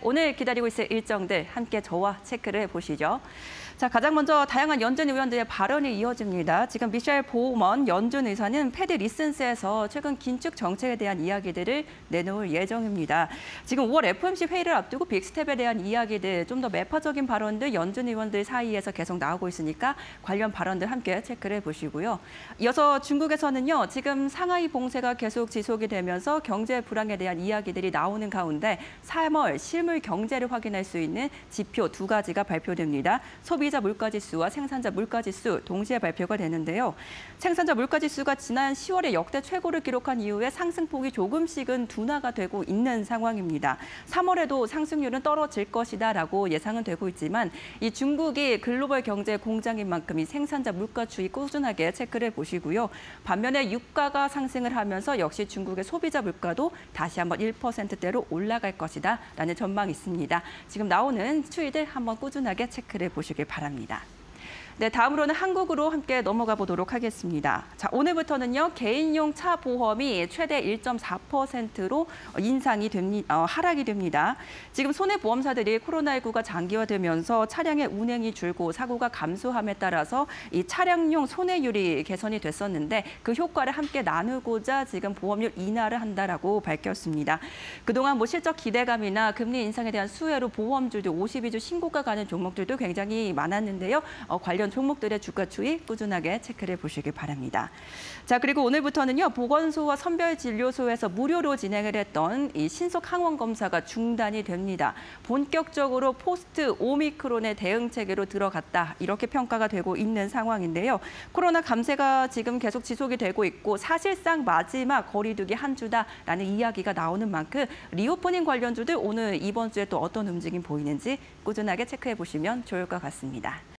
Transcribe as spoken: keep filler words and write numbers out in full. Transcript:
오늘 기다리고 있을 일정들 함께 저와 체크를 해보시죠. 자, 가장 먼저 다양한 연준 의원들의 발언이 이어집니다. 지금 미셸 보우먼 연준 의사는 패드 리슨스에서 최근 긴축 정책에 대한 이야기들을 내놓을 예정입니다. 지금 오월 에프오엠씨 회의를 앞두고 빅스텝에 대한 이야기들, 좀 더 매파적인 발언들 연준 의원들 사이에서 계속 나오고 있으니까 관련 발언들 함께 체크를 해보시고요. 이어서 중국에서는요, 지금 상하이 봉쇄가 계속 지속이 되면서 경제 불황에 대한 이야기들이 나오는 가운데 삼월 실물 경제를 확인할 수 있는 지표 두 가지가 발표됩니다. 소비자 물가지수와 생산자 물가지수 동시에 발표가 되는데요. 생산자 물가지수가 지난 시월에 역대 최고를 기록한 이후에 상승폭이 조금씩은 둔화가 되고 있는 상황입니다. 삼월에도 상승률은 떨어질 것이다라고 예상은 되고 있지만 이 중국이 글로벌 경제 공장인 만큼 이 생산자 물가 추이 꾸준하게 체크를 해보시고요. 반면에 유가가 상승을 하면서 역시 중국의 소비자 물가도 다시 한번 일 퍼센트대로 올라갈 것이다라는 전망이 있습니다. 지금 나오는 추이들 한번 꾸준하게 체크를 해보시길 바랍니다. 네, 다음으로는 한국으로 함께 넘어가 보도록 하겠습니다. 자, 오늘부터는요, 개인용 차 보험이 최대 일 점 사 퍼센트로 인상이 됩니다. 어, 하락이 됩니다. 지금 손해보험사들이 코로나십구가 장기화되면서 차량의 운행이 줄고 사고가 감소함에 따라서 이 차량용 손해율이 개선이 됐었는데 그 효과를 함께 나누고자 지금 보험료 인하를 한다라고 밝혔습니다. 그동안 뭐 실적 기대감이나 금리 인상에 대한 수혜로 보험주들 오십이 주 신고가 가는 종목들도 굉장히 많았는데요. 어, 관련 종목들의 주가 추이 꾸준하게 체크를 보시길 바랍니다. 자, 그리고 오늘부터는요, 보건소와 선별진료소에서 무료로 진행을 했던 이 신속 항원 검사가 중단이 됩니다. 본격적으로 포스트 오미크론의 대응 체계로 들어갔다, 이렇게 평가가 되고 있는 상황인데요. 코로나 감세가 지금 계속 지속이 되고 있고 사실상 마지막 거리두기 한 주다라는 이야기가 나오는 만큼 리오프닝 관련주들 오늘 이번 주에 또 어떤 움직임 보이는지 꾸준하게 체크해 보시면 좋을 것 같습니다.